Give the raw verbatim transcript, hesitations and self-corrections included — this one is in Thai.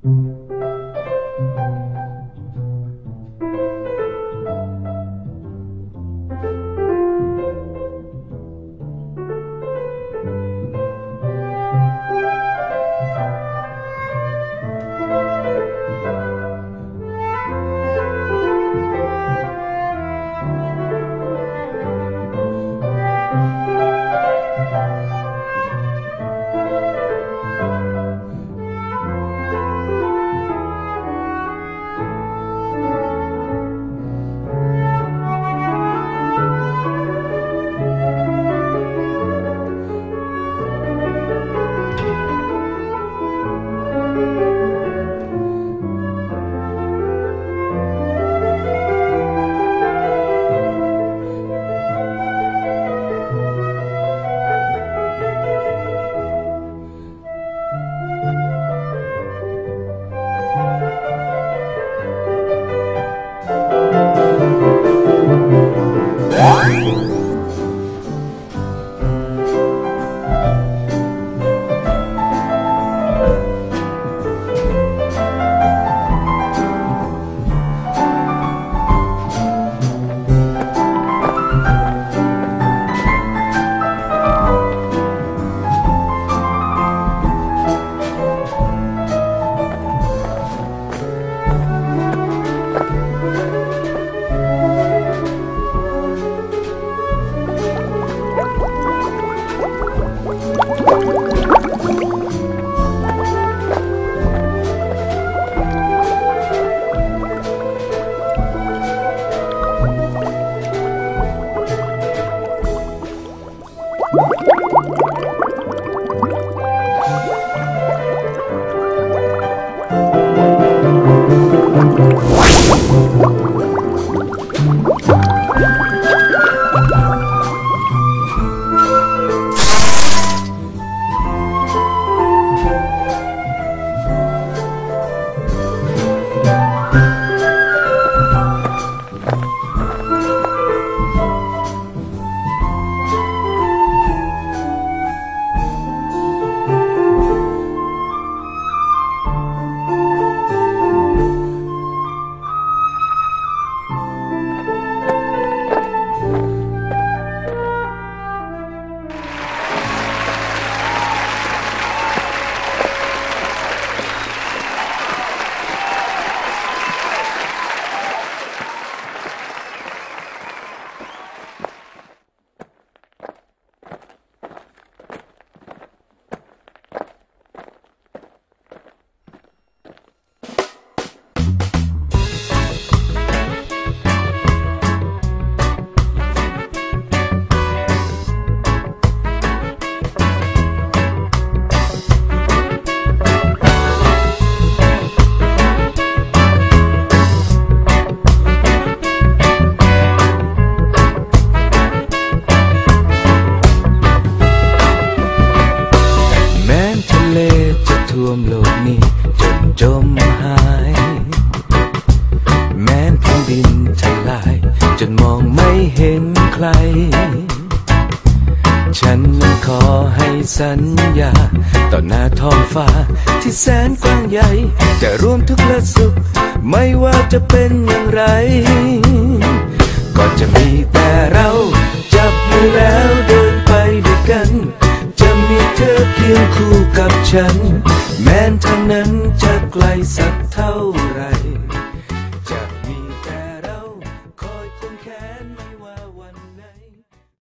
ท่วมโลกนี้จนจมหายแม้นแผ่นดินทลายจนมองไม่เห็นใครฉันขอให้สัญญาต่อหน้าท้องฟ้าที่แสนกว้างใหญ่จะร่วมทุกข์และสุขไม่ว่าจะเป็นอย่างไรก็จะมีแต่เราจับมือแล้วเดินไปด้วยกันจะมีเธอเคียงคู่กับฉันแม้นทางนั้นจะไกลสักเท่าไร